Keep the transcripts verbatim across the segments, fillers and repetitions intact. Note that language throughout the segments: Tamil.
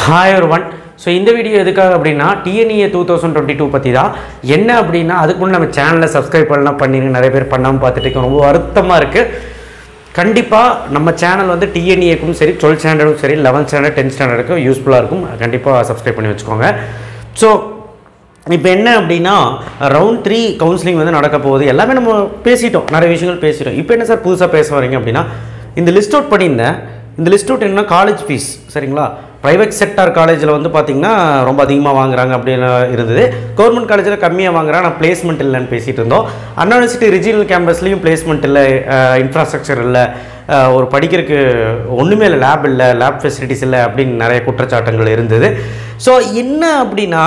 Hi everyone. So இந்த வீடியோ எதுக்காக அப்படினா T N E A twenty twenty-two பத்தி தான். என்ன அப்படினா அதுக்கு முன்ன நம்ம சேனலை சப்ஸ்கிரைப் பண்ணலாம் பண்ணிருங்க. நிறைய பேர் பண்ணாம பார்த்துட்டு இருக்கோம். ரொம்ப வருத்தமா இருக்கு. கண்டிப்பா நம்ம சேனல் வந்து T N E A க்கும் சரி twelfth ஸ்டாண்டர்டும் சரி eleventh ஸ்டாண்டர்ட் tenth ஸ்டாண்டர்டுக்கு யூஸ்ஃபுல்லா இருக்கும். கண்டிப்பா சப்ஸ்கிரைப் பண்ணி வெச்சுக்கோங்க. சோ இப்போ என்ன அப்படினா ரவுண்ட் three கவுன்சிலிங் வந்து நடக்க போகுது. எல்லாமே நம்ம பேசிட்டோம். நிறைய விஷயங்கள் பேசிட்டோம். இப்போ என்ன சார் புதுசா பேச வரீங்க அப்படினா இந்த லிஸ்ட் அவுட் பண்ணிருந்தேன். இந்த லிஸ்ட் அவுட் என்ன காலேஜ் ஃபீஸ் சரிங்களா? பிரைவேட் செக்டார் காலேஜில் வந்து பார்த்தீங்கன்னா ரொம்ப அதிகமாக வாங்குறாங்க அப்படின்னு இருந்தது. கவர்மெண்ட் காலேஜில் கம்மியாக வாங்குறாங்க. நான் பிளேஸ்மெண்ட் இல்லைன்னு பேசிகிட்டு இருந்தோம். அண்ணா யூனிவர்சிட்டி ரீஜினல் கேம்பஸ்லேயும் பிளேஸ்மெண்ட் இல்லை, இன்ஃப்ராஸ்ட்ரக்சர் இல்லை, ஒரு படிக்கிறதுக்கு ஒன்றுமே இல்லை, லேப் இல்லை, லேப் ஃபெசிலிட்டிஸ் இல்லை அப்படின்னு நிறைய குற்றச்சாட்டுகள் இருந்தது. ஸோ என்ன அப்படின்னா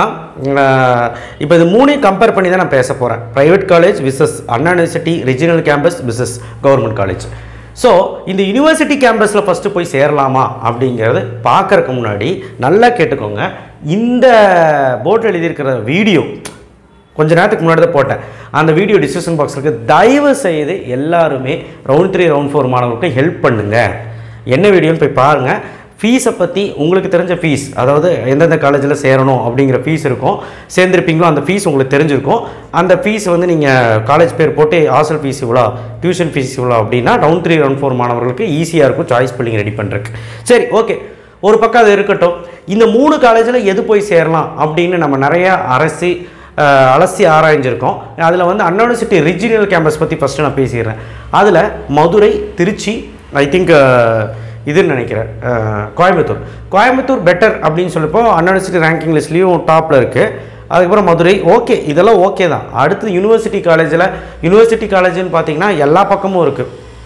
இப்போ இது மூணையும் கம்பேர் பண்ணி தான் நான் பேச போகிறேன். Private college versus Anna university regional campus versus government college. So இந்த யூனிவர்சிட்டி கேம்பஸில் ஃபஸ்ட்டு போய் சேரலாமா அப்படிங்கிறது பார்க்குறதுக்கு முன்னாடி நல்லா கேட்டுக்கோங்க. இந்த போர்டு எழுதியிருக்கிற வீடியோ கொஞ்சம் நேரத்துக்கு முன்னாடி தான் போட்டேன். அந்த வீடியோ டிஸ்கிரிப்ஷன் பாக்ஸ் இருக்குது. தயவு செய்து எல்லாருமே ரவுண்ட் த்ரீ ரவுண்ட் ஃபோர் மாணவர்களுக்கு ஹெல்ப் பண்ணுங்கள். என்ன வீடியோன்னு போய் பாருங்கள். ஃபீஸை பற்றி உங்களுக்கு தெரிஞ்ச ஃபீஸ், அதாவது எந்தெந்த காலேஜில் சேரணும் அப்படிங்கிற ஃபீஸ் இருக்கும், சேர்ந்துருப்பீங்களோ அந்த ஃபீஸ் உங்களுக்கு தெரிஞ்சிருக்கும். அந்த ஃபீஸ் வந்து நீங்கள் காலேஜ் பேர் போட்டு ஹாஸ்டல் ஃபீஸ் இவ்வளோ, டியூஷன் ஃபீஸ் இவ்வளோ அப்படின்னா ரவுண்ட் த்ரீ ரவுண்ட் ஃபோர் மாணவர்களுக்கு ஈஸியாக இருக்கும் சாய்ஸ் பில்லிங் ரெடி பண்ணுறதுக்கு. சரி, ஓகே, ஒரு பக்கம் அது இருக்கட்டும். இந்த மூணு காலேஜில் எது போய் சேரலாம் அப்படின்னு நம்ம நிறையா அரசி அலசி ஆராய்ஞ்சிருக்கோம். அதில் வந்து அண்ணா யூனிவர்சிட்டி ரீஜினல் கேம்பஸ் பற்றி ஃபஸ்ட்டு நான் பேசிடுறேன். அதில் மதுரை, திருச்சி, ஐ திங்க் இதுன்னு நினைக்கிறேன் கோயம்புத்தூர் கோயம்புத்தூர் பெட்டர் அப்படின்னு சொல்லப்போ அண்ணா யூனிவர்சிட்டி ரேங்கிங் லிஸ்ட்லேயும் டாப்பில் இருக்குது. அதுக்கப்புறம் மதுரை, ஓகே, இதெல்லாம் ஓகே தான். அடுத்து யூனிவர்சிட்டி காலேஜில் யூனிவர்சிட்டி காலேஜுன்னு பார்த்தீங்கன்னா எல்லா பக்கமும் இருக்குது.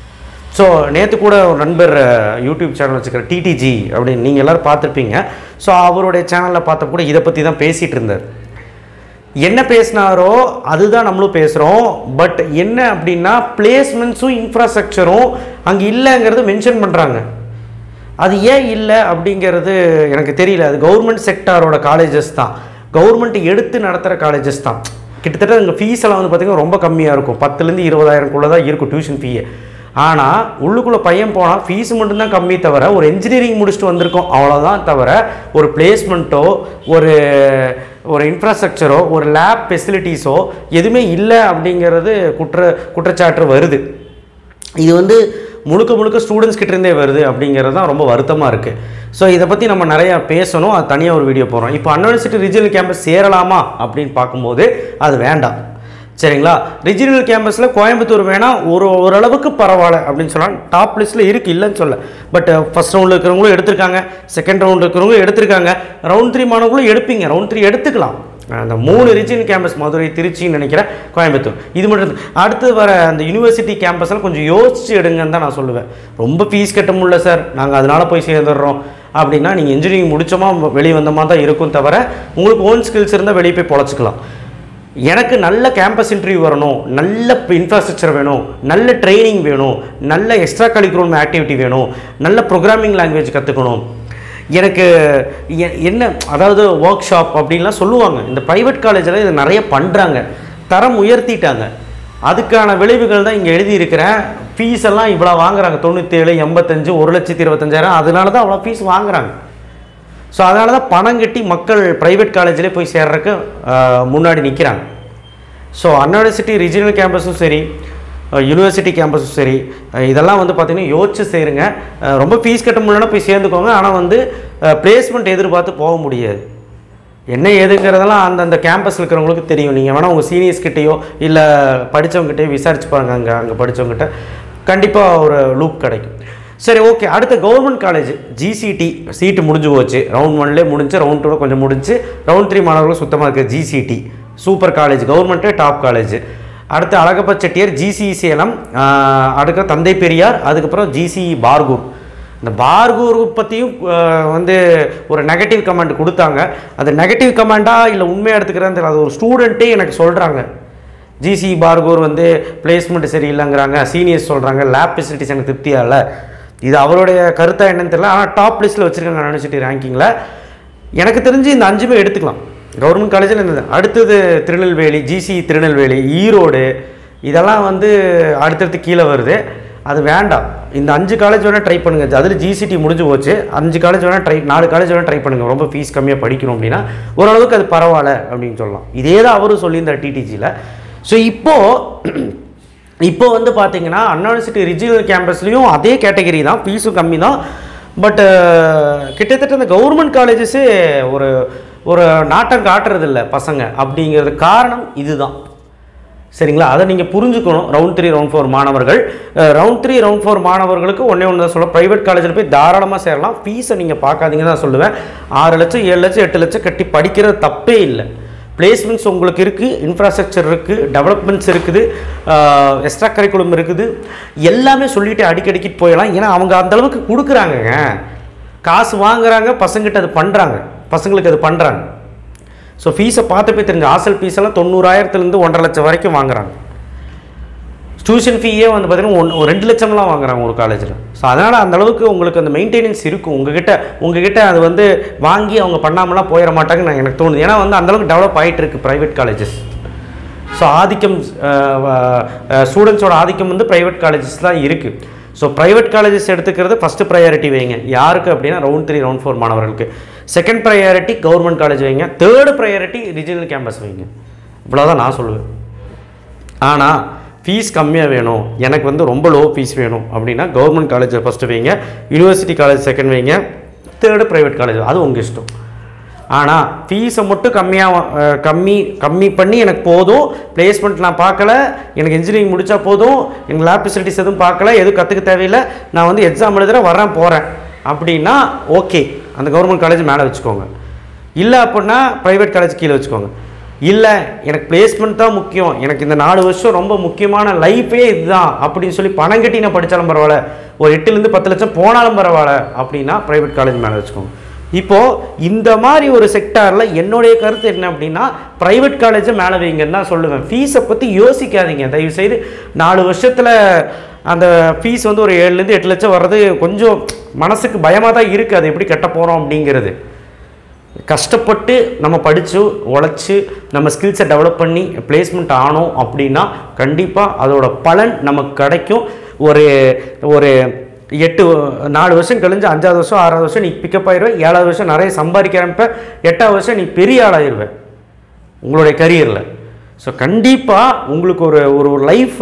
ஸோ நேற்று கூட ஒரு நண்பர் யூடியூப் சேனல் வச்சுக்கிற டிடிஜி அப்படின்னு நீங்கள் எல்லோரும் பார்த்துருப்பீங்க. ஸோ அவருடைய சேனலில் பார்த்த கூட இதை பற்றி தான் பேசிகிட்டு இருந்தார். என்ன பேசினாரோ அதுதான் நம்மளும் பேசுகிறோம். பட் என்ன அப்படின்னா பிளேஸ்மெண்ட்ஸும் இன்ஃப்ராஸ்ட்ரக்சரும் அங்கே இல்லைங்கிறது மென்ஷன் பண்ணுறாங்க. அது ஏன் இல்லை அப்படிங்கிறது எனக்கு தெரியல. அது கவர்மெண்ட் செக்டாரோட காலேஜஸ் தான், கவர்மெண்ட் எடுத்து நடத்துகிற காலேஜஸ் தான். கிட்டத்தட்ட அங்கே ஃபீஸ் எல்லாம் வந்து பார்த்திங்கன்னா ரொம்ப கம்மியாக இருக்கும். பத்துலேருந்து இருபதாயிரம்குள்ளே தான் இருக்கும் டியூஷன் ஃபீயே. ஆனால் உள்ளுக்குள்ளே பையன் போனால் ஃபீஸ் மட்டும்தான் கம்மி தவிர ஒரு இன்ஜினியரிங் முடிச்சுட்டு வந்திருக்கோம் அவ்வளோதான் தவிர ஒரு பிளேஸ்மெண்ட்டோ ஒரு ஒரு இன்ஃப்ராஸ்ட்ரக்சரோ ஒரு லேப் ஃபெசிலிட்டிஸோ எதுவுமே இல்லை அப்படிங்கிறது குற்ற குற்றச்சாட்டு வருது. இது வந்து முழுக்க முழுக்க ஸ்டூடெண்ட்ஸ் கிட்டேருந்தே வருது அப்படிங்கிறது தான் ரொம்ப வருத்தமாக இருக்குது. ஸோ இதை பற்றி நம்ம நிறையா பேசணும். அது தனியாக ஒரு வீடியோ போடுறோம். இப்போ அண்ணா யூனிவர்சிட்டி ரீஜினல் கேம்பஸ் சேரலாமா அப்படின்னு பார்க்கும்போது அது வேண்டாம் சரிங்களா. ரீஜினல் கேம்பஸில் கோயம்புத்தூர் வேணால் ஒரு ஓரளவுக்கு பரவாயில்ல அப்படின்னு சொல்லலாம். டாப் லிஸ்ட்டில் இருக்குது, இல்லைன்னு சொல்ல. பட் ஃபஸ்ட் ரவுண்டில் இருக்கிறவங்களும் எடுத்திருக்காங்க, செகண்ட் ரவுண்டில் இருக்கிறவங்களும் எடுத்திருக்காங்க, ரவுண்ட் த்ரீ மாணவர்களும் எடுப்பீங்க, ரவுண்ட் த்ரீ எடுத்துக்கலாம். அந்த மூணு ரீஜினல் கேம்பஸ் மதுரை, திருச்சின்னு நினைக்கிறேன், கோயம்புத்தூர், இது மட்டும். அடுத்து வர அந்த யூனிவர்சிட்டி கேம்பஸில் கொஞ்சம் யோசிச்சு எடுங்கன்னு தான் நான் சொல்லுவேன். ரொம்ப ஃபீஸ் கட்ட முடியல சார், நாங்கள் அதனால் போய் சேர்ந்துடுறோம் அப்படின்னா நீங்கள் இன்ஜினியரிங் முடித்தோமா வெளியே வந்தோமா தான் இருக்கும் தவிர உங்களுக்கு ஓன் ஸ்கில்ஸ் இருந்தால் வெளியே போய் பொழைச்சிக்கலாம். எனக்கு நல்ல கேம்பஸ் இன்டர்வியூ வரணும், நல்ல இன்ஃப்ராஸ்ட்ரக்சர் வேணும், நல்ல ட்ரைனிங் வேணும், நல்ல எக்ஸ்ட்ரா கரிக்குலர் ஆக்டிவிட்டி வேணும், நல்ல ப்ரோக்ராமிங் லாங்குவேஜ் கற்றுக்கணும். எனக்கு என்ன அதாவது ஒர்க் ஷாப் அப்படின்லாம் சொல்லுவாங்க. இந்த ப்ரைவேட் காலேஜில் இது நிறைய பண்ணுறாங்க, தரம் உயர்த்திட்டாங்க. அதுக்கான விளைவுகள் தான் இங்கே எழுதியிருக்கிறேன். ஃபீஸ் எல்லாம் இவ்வளோ வாங்குறாங்க, தொண்ணூற்றேழு, எண்பத்தஞ்சு, ஒரு லட்சத்தி இருபத்தஞ்சாயிரம். அதனால தான் அவ்வளோ ஃபீஸ் வாங்குறாங்க. ஸோ அதனால தான் பணம் கட்டி மக்கள் ப்ரைவேட் காலேஜிலே போய் சேர்றதுக்கு முன்னாடி நிற்கிறாங்க. ஸோ அண்ணா யூனிவர்சிட்டி ரீஜினல் கேம்பஸும் சரி, யூனிவர்சிட்டி கேம்பஸும் சரி, இதெல்லாம் வந்து பார்த்திங்கன்னா யோசிச்சு சேருங்க. ரொம்ப ஃபீஸ் கட்ட முடியலன்னா போய் சேர்ந்துக்கோங்க. ஆனால் வந்து பிளேஸ்மெண்ட் எதிர்பார்த்து போக முடியாது. என்ன ஏதுங்கிறதெல்லாம் அந்தந்த கேம்பஸில் இருக்கிறவங்களுக்கு தெரியும். நீங்கள் வேணால் உங்கள் சீனியர்ஸ் கிட்டேயோ இல்லை படித்தவங்ககிட்டயோ விசாரிச்சு பாருங்க. அங்கே அங்கே படித்தவங்ககிட்ட கண்டிப்பாக ஒரு லூப் கிடைக்கும். சரி, ஓகே. அடுத்த கவர்மெண்ட் காலேஜ் ஜிசிடி சீட்டு முடிஞ்சு போச்சு. ரவுண்ட் ஒன்லேயே முடிஞ்சு, ரவுண்ட் டூவில் கொஞ்சம் முடிஞ்சு, ரவுண்ட் த்ரீ மாணவர்களும் சுத்தமாக இருக்குது. ஜிசிடி சூப்பர் காலேஜ், கவர்மெண்ட்டே டாப் காலேஜ். அடுத்து அழகப்பா செட்டியார், ஜிசி சேலம், அடுத்த தந்தை பெரியார், அதுக்கப்புறம் ஜிசி பார்கூர். இந்த பார்கூர் பற்றியும் வந்து ஒரு நெகட்டிவ் கமெண்ட் கொடுத்தாங்க. அது நெகட்டிவ் கமெண்ட்டாக இல்லை உண்மையாக எடுத்துக்கிறேன்னு தெரியல. அது ஒரு ஸ்டூடெண்ட்டே எனக்கு சொல்கிறாங்க, ஜிசி பார்கூர் வந்து பிளேஸ்மெண்ட் சரியில்லைங்கிறாங்க, சீனியர்ஸ் சொல்கிறாங்க, லேப் ஃபெசிலிட்டிஸ் எனக்கு திருப்தியாக இல்லை. இது அவருடைய கருத்தாக என்னன்னு தெரியல. ஆனால் டாப் லிஸ்ட்டில் வச்சுருக்காங்க அண்ணா யூனிவர்சிட்டி ரேங்கிங்கில். எனக்கு தெரிஞ்சு இந்த அஞ்சுமே எடுத்துக்கலாம் கவர்மெண்ட் காலேஜில் இருந்தது. அடுத்தது திருநெல்வேலி, ஜிசி திருநெல்வேலி, ஈரோடு, இதெல்லாம் வந்து அடுத்தடுத்து கீழே வருது. அது வேண்டாம். இந்த அஞ்சு காலேஜ் வேணால் ட்ரை பண்ணுங்கள். அதில் ஜிசிடி முடிஞ்சு போச்சு. அஞ்சு காலேஜ் வேணால் ட்ரை நாலு காலேஜ் வேணால் ட்ரை பண்ணுங்கள். ரொம்ப ஃபீஸ் கம்மியாக படிக்கணும் அப்படின்னா ஓரளவுக்கு அது பரவாயில்ல அப்படின்னு சொல்லலாம். இதே தான் அவரும் சொல்லியிருந்தார் டிடிஜியில். ஸோ இப்போது இப்போ வந்து பார்த்தீங்கன்னா அண்ணா யூனிவர்சிட்டி ரிஜினல் கேம்பஸ்லேயும் அதே கேட்டகரி தான், ஃபீஸும் கம்மி தான். பட் கிட்டத்தட்ட இந்த கவர்மெண்ட் காலேஜஸே ஒரு ஒரு நாட்டம் காட்டுறதில்ல பசங்க அப்படிங்கிறது காரணம் இதுதான். சரிங்களா? அதை நீங்கள் புரிஞ்சுக்கணும். ரவுண்ட் த்ரீ ரவுண்ட் ஃபோர் மாணவர்கள் ரவுண்ட் த்ரீ ரவுண்ட் ஃபோர் மாணவர்களுக்கு ஒன்றே ஒன்று தான் சொல்ல, ப்ரைவேட் காலேஜில் போய் தாராளமாக சேரலாம். ஃபீஸை நீங்கள் பார்க்காதீங்க தான் சொல்லுவேன். ஆறு லட்சம் ஏழு லட்சம் எட்டு லட்சம் கட்டி படிக்கிறது தப்பே இல்லை. பிளேஸ்மெண்ட்ஸ் உங்களுக்கு இருக்குது, இன்ஃப்ராஸ்ட்ரக்சர் இருக்குது, டெவலப்மெண்ட்ஸ் இருக்குது, எக்ஸ்ட்ரா கரிக்குலம் இருக்குது, எல்லாமே சொல்லிவிட்டு அடிக்கடிக்கிட்டு போயிடலாம். ஏன்னா அவங்க அந்தளவுக்கு கொடுக்குறாங்கங்க, காசு வாங்குறாங்க, பசங்கிட்ட அது பண்ணுறாங்க, பசங்களுக்கு அது பண்ணுறாங்க. ஸோ ஃபீஸை பார்த்து போய் தெரிஞ்சு ஹாஸ்டல் ஃபீஸெல்லாம் தொண்ணூறாயிரத்துலேருந்து ஒன்றரை லட்சம் வரைக்கும் வாங்குறாங்க. டியூஷன் ஃபீயே வந்து பார்த்திங்கன்னா ஒன் ஒரு ரெண்டு லட்சம்லாம் வாங்குறாங்க ஒரு காலேஜில். ஸோ அதனால் அந்தளவுக்கு உங்களுக்கு அந்த மெயின்டெனன்ஸ் இருக்கும் உங்ககிட்ட. உங்ககிட்ட அது வந்து வாங்கி அவங்க பண்ணாமலாம் போயிட மாட்டாங்கன்னு நான் எனக்கு தோணுது. ஏன்னா வந்து அந்தளவுக்கு டெவலப் ஆகிட்டு இருக்குது ப்ரைவேட் காலேஜஸ். ஸோ ஆதிக்கம், ஸ்டூடெண்ட்ஸோட ஆதிக்கம் வந்து ப்ரைவேட் காலேஜஸ் தான் இருக்குது. ஸோ ப்ரைவேட் காலேஜஸ் எடுத்துக்கிறது ஃபஸ்ட்டு ப்ரையாரிட்டி வைங்க. யாருக்கு அப்படின்னா ரவுண்ட் த்ரீ ரவுண்ட் ஃபோர் மாணவர்களுக்கு. செகண்ட் ப்ரையாரிட்டி கவர்மெண்ட் காலேஜ் வைங்க. தேர்டு ப்ரையாரிட்டி ரீஜனல் கேம்பஸ் வைங்க. இவ்வளோதான் நான் சொல்லுவேன். ஆனால் ஃபீஸ் கம்மியாக வேணும், எனக்கு வந்து ரொம்ப லோ ஃபீஸ் வேணும் அப்படின்னா கவர்மெண்ட் காலேஜை ஃபஸ்ட்டு வைங்க, யூனிவர்சிட்டி காலேஜ் செகண்ட் வைங்க, தேர்டு ப்ரைவேட் காலேஜ். அது உங்கள் இஷ்டம். ஆனால் ஃபீஸை மட்டும் கம்மியாக கம்மி கம்மி பண்ணி எனக்கு போதும், பிளேஸ்மெண்ட் நான் பார்க்கல, எனக்கு இன்ஜினியரிங் முடித்தா போதும், எங்கள் லேப் ஃபெசிலிட்டிஸ் எதுவும் பார்க்கல, எதுவும் கற்றுக்க தேவையில்லை, நான் வந்து எக்ஸாம் எழுதுகிறேன் வரேன் போகிறேன் அப்படின்னா ஓகே, அந்த கவர்மெண்ட் காலேஜ் மேலே வச்சுக்கோங்க. இல்லை அப்படின்னா ப்ரைவேட் காலேஜ் கீழே வச்சுக்கோங்க. இல்லை எனக்கு பிளேஸ்மெண்ட் தான் முக்கியம், எனக்கு இந்த நாலு வருஷம் ரொம்ப முக்கியமான லைஃபே இதுதான் அப்படின்னு சொல்லி பணம் கட்டி நான் படித்தாலும் பரவாயில்ல, ஒரு எட்டுலேருந்து பத்து லட்சம் போனாலும் பரவாயில்ல அப்படின்னா ப்ரைவேட் காலேஜ் மேலே வச்சுக்கோங்க. இப்போது இந்த மாதிரி ஒரு செக்டாரில் என்னுடைய கருத்து என்ன அப்படின்னா ப்ரைவேட் காலேஜை மேலே வைங்கன்னு தான் சொல்லுவேன். ஃபீஸை பற்றி யோசிக்காதீங்க தயவுசெய்து. நாலு வருஷத்தில் அந்த ஃபீஸ் வந்து ஒரு ஏழுலேருந்து எட்டு லட்சம் வர்றது கொஞ்சம் மனசுக்கு பயமாக தான் இருக்குது. அது எப்படி கட்ட போகிறோம் அப்படிங்கிறது. கஷ்டப்பட்டு நம்ம படித்து உழைச்சி நம்ம ஸ்கில்ஸை டெவலப் பண்ணி பிளேஸ்மெண்ட் ஆனோம் அப்படின்னா கண்டிப்பாக அதோட பலன் நமக்கு கிடைக்கும். ஒரு ஒரு எட்டு நாலு வருஷம் கழிஞ்சு அஞ்சாவது வருஷம் ஆறாவது வருஷம் நீ பிக்கப் ஆயிடுவேன், ஏழாவது வருஷம் நிறைய சம்பாதிக்க ஆரம்பிப்ப, எட்டாவது வருஷம் நீ பெரிய ஆளாயிருவேன் உங்களுடைய கரியரில். ஸோ கண்டிப்பாக உங்களுக்கு ஒரு ஒரு லைஃப்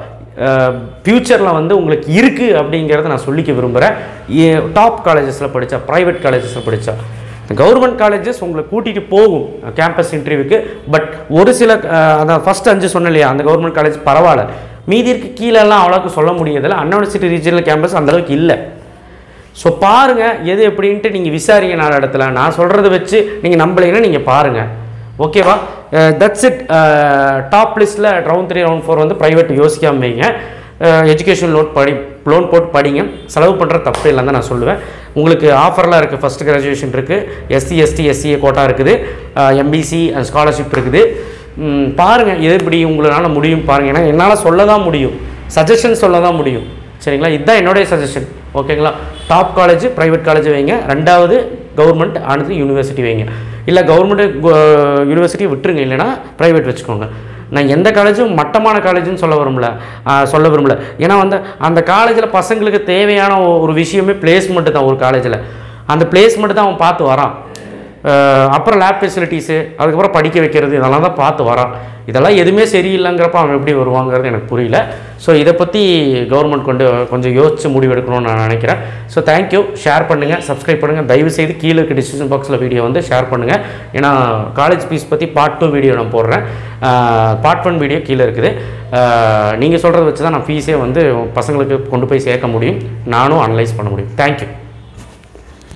ஃப்யூச்சரில் வந்து உங்களுக்கு இருக்குது அப்படிங்கிறத நான் சொல்லிக்க விரும்புகிறேன். டாப் காலேஜஸில் படித்தா, ப்ரைவேட் காலேஜஸில் படித்தா, கவர்மெண்ட் காலேஜஸ் உங்களை கூட்டிகிட்டு போகும் கேம்பஸ் இன்டர்வியூக்கு. பட் ஒரு சில அந்த ஃபஸ்ட் அஞ்சு சொன்ன இல்லையா, அந்த கவர்மெண்ட் காலேஜ் பரவாயில்ல, மீதி இருக்கு கீழெல்லாம் அவ்வளோக்கு சொல்ல முடியதில்லை. அண்ணா யூனிவர்சிட்டி ரீஜனல் கேம்பஸ் அந்தளவுக்கு இல்லை. ஸோ பாருங்கள் எது எப்படின்ட்டு நீங்கள் விசாரிங்க. நாலு இடத்துல நான் சொல்கிறத வச்சு நீங்கள் நம்பலைங்கன்னா நீங்கள் பாருங்கள். ஓகேவா? That's it. டாப் லிஸ்ட்டில் ரவுண்ட் த்ரீ ரவுண்ட் ஃபோர் வந்து ப்ரைவேட் யோசிக்காமல் வைங்க. எஜுகேஷன் லோன் படி லோன் போட்டு படிங்க. செலவு பண்ணுற தப்பு இல்லைன்னு தான் நான் சொல்லுவேன். உங்களுக்கு ஆஃபர்லாம் இருக்குது. ஃபஸ்ட் கிராஜுவேஷன் இருக்குது, எஸ்சி எஸ்டி எஸ்சிஏ கோட்டா இருக்குது, எம்பிசி அண்ட் ஸ்காலர்ஷிப் இருக்குது. பாருங்கள் எது இப்படி உங்களால் முடியும் பாருங்கள். ஏன்னா என்னால் சொல்ல தான் முடியும், சஜஷன் சொல்ல தான் முடியும். சரிங்களா? இதுதான் என்னுடைய சஜஷன். ஓகேங்களா? டாப் காலேஜ் ப்ரைவேட் காலேஜ் வைங்க, ரெண்டாவது கவர்மெண்ட், அடுத்து யூனிவர்சிட்டி வைங்க. இல்லை கவர்மெண்ட் யூனிவர்சிட்டி விட்டுருங்க, இல்லைனா ப்ரைவேட் வச்சுக்கோங்க. நான் எந்த காலேஜும் மட்டமான காலேஜுன்னு சொல்ல விரும்பல சொல்ல விரும்பல ஏன்னா வந்து அந்த காலேஜில் பசங்களுக்கு தேவையான ஒரு விஷயமே பிளேஸ்மெண்ட்டு தான். ஒரு காலேஜில் அந்த பிளேஸ்மெண்ட்டு தான் அவன் பார்த்து வரான். அப்புறம் லேப் ஃபெசிலிட்டிஸு, அதுக்கப்புறம் படிக்க வைக்கிறது, இதெல்லாம் தான் பார்த்து வரான். இதெல்லாம் எதுவுமே சரியில்லைங்கிறப்ப அவன் எப்படி வருவாங்கிறது எனக்கு புரியல. ஸோ இதை பற்றி கவர்மெண்ட் கொண்டு கொஞ்சம் யோசித்து முடிவெடுக்கணும்னு நான் நினைக்கிறேன். So thank you. ஷேர் பண்ணுங்கள், சப்ஸ்கிரைப் பண்ணுங்கள். தயவுசெய்து கீழே இருக்க டிஸ்கிரிப்ஷன் பாக்ஸில் வீடியோ வந்து ஷேர் பண்ணுங்கள். ஏன்னா காலேஜ் ஃபீஸ் பற்றி பார்ட் டூ வீடியோ நான் போடுறேன். பார்ட் ஒன் வீடியோ கீழே இருக்குது. நீங்கள் சொல்கிறத வச்சு தான் நான் ஃபீஸே வந்து பசங்களுக்கு கொண்டு போய் சேர்க்க முடியும், நானும் அனலைஸ் பண்ண முடியும். தேங்க்யூ.